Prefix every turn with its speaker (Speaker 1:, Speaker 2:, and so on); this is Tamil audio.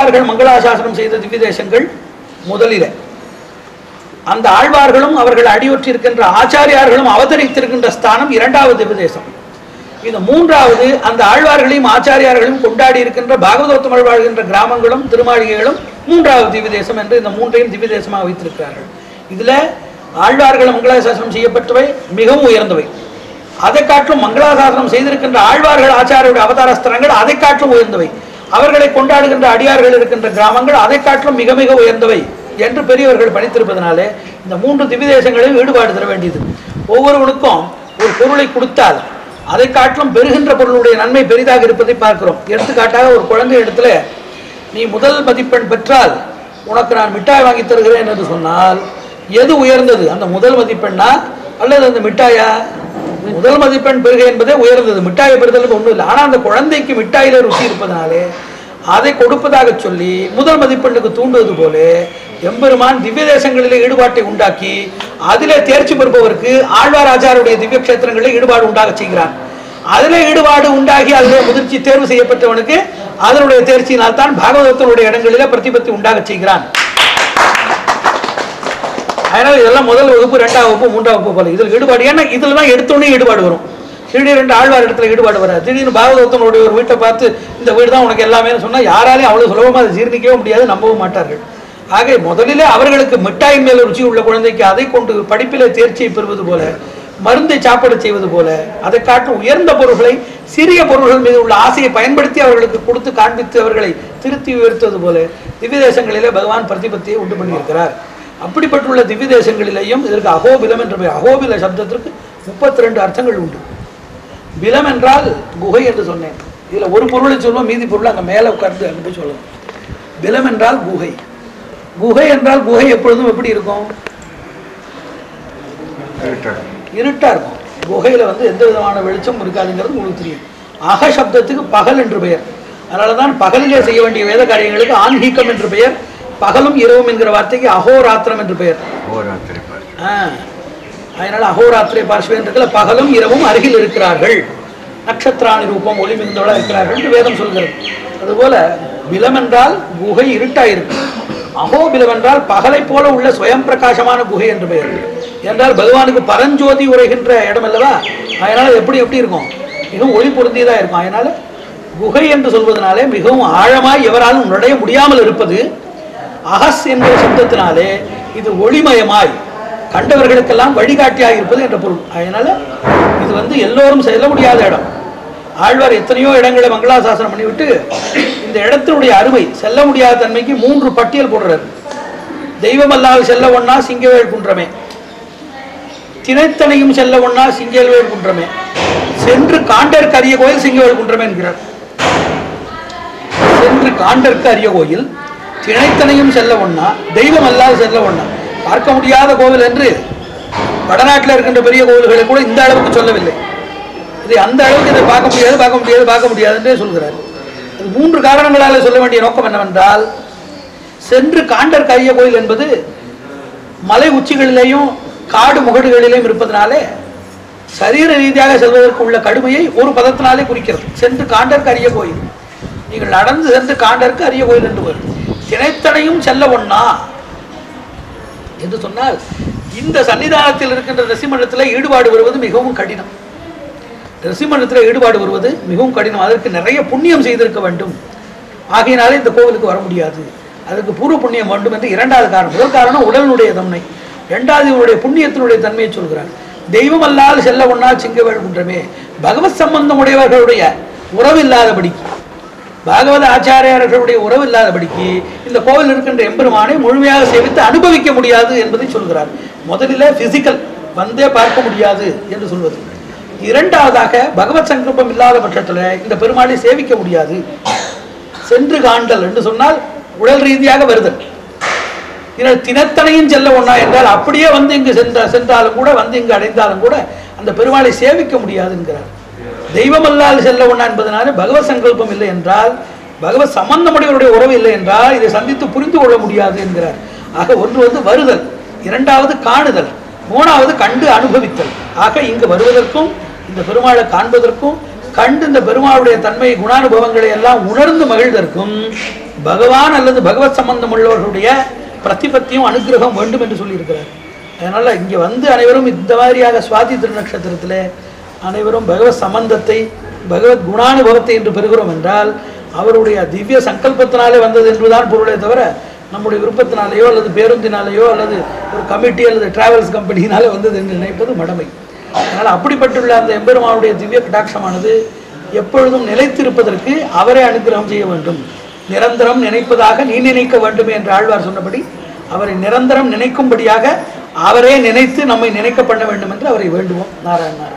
Speaker 1: மங்களாசாசனம் செய்த திவ்ய தேசங்கள் முதலில், அந்த ஆழ்வார்களும் அவர்கள் அடியொற்றிருக்கின்ற ஆச்சாரியார்களும் அவதரித்திருக்கின்ற ஸ்தானம் இரண்டாவது திவ்ய தேசம். இது மூன்றாவது அந்த ஆழ்வார்களையும் ஆச்சாரியார்களையும் கொண்டாடி இருக்கின்ற பாகவதோத்தமர்கள் வாழ்கின்ற கிராமங்களும் திருமாளிகைகளும் மூன்றாவது திவ்ய தேசம் என்று இந்த மூன்றையும் திவ்ய தேசமாக வைத்திருக்கிறார்கள். இதில் ஆழ்வார்கள் மங்களாசாசனம் செய்யப்பட்டவை மிகவும் உயர்ந்தவை. அதை காற்றும் மங்களாசாசனம் செய்திருக்கின்ற ஆழ்வார்கள் ஆச்சாரியுடைய அவதார ஸ்தலங்கள் அதை காற்றும் உயர்ந்தவை. அவர்களை கொண்டாடுகின்ற அடியார்கள் இருக்கின்ற கிராமங்கள் அதை காட்டிலும் மிக மிக உயர்ந்தவை என்று பெரியவர்கள் படித்திருப்பதனாலே இந்த மூன்று திவ்ய தேசங்களையும் ஈடுபாடு தர வேண்டியது. ஒவ்வொருவனுக்கும் ஒரு பொருளை கொடுத்தால் அதை காட்டிலும் பெறுகின்ற பொருளுடைய நன்மை பெரிதாக இருப்பதை பார்க்கிறோம். எடுத்துக்காட்டாக ஒரு குழந்தை இடத்துல நீ முதல் மதிப்பெண் பெற்றால் உனக்கு நான் மிட்டாய் வாங்கி தருகிறேன் என்று சொன்னால் எது உயர்ந்தது, அந்த முதல் மதிப்பெண்ணா அல்லது அந்த மிட்டாயா? முதல் மதிப்பெண் பெறுகை என்பதே உயர்ந்தது, மிட்டாயை பெறுதலுக்கு ஒன்றும் இல்லை. ஆனால் அந்த குழந்தைக்கு மிட்டாயில ருசி இருப்பதனாலே அதை கொடுப்பதாக சொல்லி முதல் மதிப்பெண்ணுக்கு தூண்டுவது போல எம்பெருமான் திவ்ய தேசங்களிலே ஈடுபாட்டை உண்டாக்கி அதிலே தேர்ச்சி பெறுபவருக்கு ஆழ்வார் ஆச்சாருடைய திவ்ய கஷேத்திரங்களில் ஈடுபாடு உண்டாக செய்கிறான். அதிலே ஈடுபாடு உண்டாகி அதிலே முதிர்ச்சி தேர்வு செய்யப்பட்டவனுக்கு அதனுடைய தேர்ச்சியினால் தான் பாகவதத்தினுடைய இடங்களிலே பிரதிபத்தி உண்டாக செய்கிறான். அதனால் இதெல்லாம் முதல் வகுப்பு, இரண்டாம் வகுப்பு, மூன்றாம் வகுப்பு போல இதில் ஈடுபாடு. ஏன்னா இதில் தான் எடுத்தோடனே ஈடுபாடு வரும். திடீரென்று ஆழ்வார் இடத்துல ஈடுபாடு வராது. திடீர்னு பாகவதத்தினுடைய ஒரு வீட்டை பார்த்து இந்த வீடு தான் உனக்கு எல்லாமே சொன்னால் யாராலையும் அவ்வளோ சுலபமாக அதை ஜீர்ணிக்கவே முடியாது, நம்பவும் மாட்டார்கள். ஆக முதலிலே அவர்களுக்கு மிட்டாயின் மேல் ருச்சி உள்ள குழந்தைக்கு அதை கொண்டு படிப்பிலே தேர்ச்சியை பெறுவது போல, மருந்தை சாப்பிட செய்வது போல, அதை காட்டு உயர்ந்த பொருள்களை சிறிய பொருள்கள் மீது உள்ள ஆசையை பயன்படுத்தி அவர்களுக்கு கொடுத்து காண்பித்து அவர்களை திருத்தி உயர்த்துவது போல திவ்ய தேசங்களிலே பகவான் பிரதிபத்தியை உண்டு பண்ணியிருக்கிறார். அப்படிப்பட்டுள்ள திவ்ய தேசங்களிலேயும் இதற்கு அகோபிலம் என்ற பெயர். அகோபில சப்தத்திற்கு 32 அர்த்தங்கள் உண்டு. பிலம் என்றால் குகை என்று சொன்னேன். இதில் ஒரு பொருளை சொல்லுவோம், மீதி பொருள் அங்கே மேலே உட்கார்ந்து அங்கே போய் சொல்லணும். பிலம் என்றால் குகை. குகை என்றால் குகை எப்பொழுதும் எப்படி இருக்கும்? இருட்டா இருக்கும். குகையில் எந்த விதமான வெளிச்சம் இருக்காதுங்கிறது உங்களுக்கு தெரியும். அக சப்தத்துக்கு பகல் என்று பெயர். அதனால தான் பகலிலே செய்ய வேண்டிய வேத காரியங்களுக்கு ஆன்மீகம் என்று பெயர். பகலும் இரவும் என்கிற வார்த்தைக்கு அகோராத்திரம் என்று பெயர். அதனால அகோராத்திரை பார்ஷ்வேந்திரத்தில் பகலும் இரவும் அருகில் இருக்கிறார்கள், நட்சத்திராணி ரூபம் ஒளி மிகுந்தவளாக இருக்கிறார்கள் என்று வேதம் சொல்கிறது. அதுபோல பிலம் என்றால் குகை இருட்டாயிருக்கு. அகோபிலம் என்றால் பகலை போல உள்ள சுயம் பிரகாசமான குகை என்று பெயர். என்றால் பகவானுக்கு பரஞ்சோதி உரைகின்ற இடம் அல்லவா, அதனால எப்படி இருக்கும், மிகவும் ஒளி பொருந்தியதாக இருக்கும். அதனால குகை என்று சொல்வதனாலே மிகவும் ஆழமாய் எவராலும் நுழைய முடியாமல் இருப்பது. அகஸ் என்ற சப்தத்தினாலே இது ஒளிமயமாய் கண்டவர்களுக்கெல்லாம் வழிகாட்டியாக இருப்பது என்ற பொருள். அதனால இது எல்லோரும் செல்ல முடியாத இடம். ஆழ்வார் எத்தனையோ இடங்களை மங்களாசாசனம் பண்ணிவிட்டு இந்த இடத்தினுடைய அருமை செல்ல முடியாத தன்மைக்கு 3 பட்டியல் போடுறார். தெய்வமல்லால் செல்ல ஒண்ணா சிங்கவேல் குன்றமே, திணைத்தனையும் செல்ல ஒண்ணா சிங்கவேல் குன்றமே, சென்று காண்டற்கு அரிய கோயில் சிங்கவேல் குன்றமே என்கிறார். சென்று காண்டற்கு அரிய கோயில், திணைத்தனையும் செல்ல ஒண்ணா, தெய்வம் அல்லால் செல்ல ஒண்ணா. பார்க்க முடியாத கோவில் என்று வடநாட்டில் இருக்கின்ற பெரிய கோவில்களை கூட இந்த அளவுக்கு சொல்லவில்லை. இது அந்த அளவுக்கு இதை பார்க்க முடியாது என்றே சொல்கிறார். அது 3 காரணங்களால் சொல்ல வேண்டிய நோக்கம் என்னவென்றால், சென்று காண்டற்கு அரிய கோயில் என்பது மலை உச்சிகளிலேயும் காடு முகடுகளிலேயும் இருப்பதனாலே சரீர ரீதியாக செல்வதற்கு உள்ள கடுமையை ஒரு பதத்தினாலே குறிக்கிறது. சென்று காண்டற்கு அரிய கோயில், நீங்கள் நடந்து சென்று காண்டற்கு அரிய கோயில் என்று வரும். திணைத்தனையும் செல்ல ஒண்ணா என்று சொன்னால் இந்த சன்னிதானத்தில் இருக்கின்ற ரிஷிமண்டலத்தில் ஈடுபாடு வருவது மிகவும் கடினம். ரிஷிமண்டலத்தில் ஈடுபாடு வருவது மிகவும் கடினம். அதற்கு நிறைய புண்ணியம் செய்திருக்க வேண்டும். ஆகையினாலே இந்த கோவிலுக்கு வர முடியாது. அதற்கு பூர்வ புண்ணியம் வேண்டும் என்று 2வது காரணம். முதல் காரணம் உடலுடைய தன்மை, 2வது இவருடைய புண்ணியத்தினுடைய தன்மையை சொல்கிறார். தெய்வம் அல்லால் செல்ல ஒண்ணா சிங்கவேல் குன்றமே, பகவத் சம்பந்தம் உடையவர்களுடைய உறவில்லாதபடிக்கு, பாகவத ஆச்சாரியர்களுடைய உறவு இல்லாதபடிக்கு இந்த கோவில் இருக்கின்ற எம்பெருமானை முழுமையாக சேவித்து அனுபவிக்க முடியாது என்பதை சொல்கிறார். முதலில் பிசிக்கல் வந்தே பார்க்க முடியாது என்று சொல்வது. 2வதாக பகவத் சங்கல்பம் இல்லாத பட்சத்தில் இந்த பெருமானை சேவிக்க முடியாது. சென்று காண்டல் என்று சொன்னால் உடல் ரீதியாக வருதல். தினத்தனையும் செல்ல ஒண்ணா என்றால் அப்படியே இங்கு சென்றாலும் கூட இங்கு அடைந்தாலும் கூட அந்த பெருமாளை சேவிக்க முடியாது என்கிறார். தெய்வமல்லால் செல்ல ஒண்ணா என்பதனால பகவத் சங்கல்பம் இல்லை என்றால், பகவத் சம்பந்தமுடையவருடைய உறவு இல்லை என்றால் இதை சந்தித்து புரிந்து கொள்ள முடியாது என்கிறார். ஆக ஒன்று வருதல், 2வது காணுதல், 3வது கண்டு அனுபவித்தல். ஆக இங்கு வருவதற்கும் இந்த பெருமாளை காண்பதற்கும் கண்டு இந்த பெருமாளுடைய தன்மை குணானுபவங்களை எல்லாம் உணர்ந்து மகிழ்வதற்கும் பகவான் அல்லது பகவத் சம்பந்தம் உள்ளவர்களுடைய பிரதிபத்தியும் அனுகிரகம் வேண்டும் என்று சொல்லியிருக்கிறார். அதனால் இங்கே வந்து அனைவரும் இந்த மாதிரியாக சுவாதி திருநக்ஷத்திரத்தில் அனைவரும் பகவத் சம்பந்தத்தை பகவத் குணானுபவத்தை என்று பெறுகிறோம் என்றால் அவருடைய திவ்ய சங்கல்பத்தினாலே வந்தது என்றுதான் பொருளே தவிர நம்முடைய விருப்பத்தினாலேயோ அல்லது பேருந்தினாலேயோ அல்லது ஒரு கமிட்டி அல்லது டிராவல்ஸ் கம்பெனியினாலே வந்தது என்று நினைப்பது மடமை. அதனால் அப்படிப்பட்டுள்ள அந்த எம்பெருமானுடைய திவ்ய கடாட்சமானது எப்பொழுதும் நிலைத்திருப்பதற்கு அவரே அனுகிரகம் செய்ய வேண்டும். நிரந்தரம் நினைப்பதாக நீ நினைக்க வேண்டும் என்று ஆழ்வார் சொன்னபடி அவரை நிரந்தரம் நினைக்கும்படியாக அவரே நினைத்து நம்மை நினைக்க பண்ண வேண்டும் என்று அவரை வேண்டுவோம். நாராயண.